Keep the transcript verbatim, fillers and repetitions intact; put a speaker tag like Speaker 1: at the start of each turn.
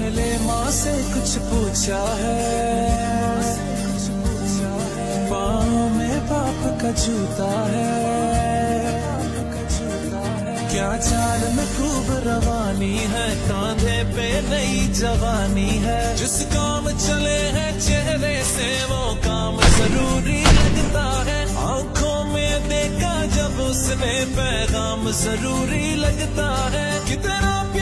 Speaker 1: पहले माँ से कुछ पूछा है, पाँव में बाप का जूता है, क्या चाल में खूब रवानी है, कांधे पे नई जवानी है। जिस काम चले हैं चेहरे से वो काम जरूरी लगता है, आंखों में देखा जब उसने पैगाम जरूरी लगता है। कितना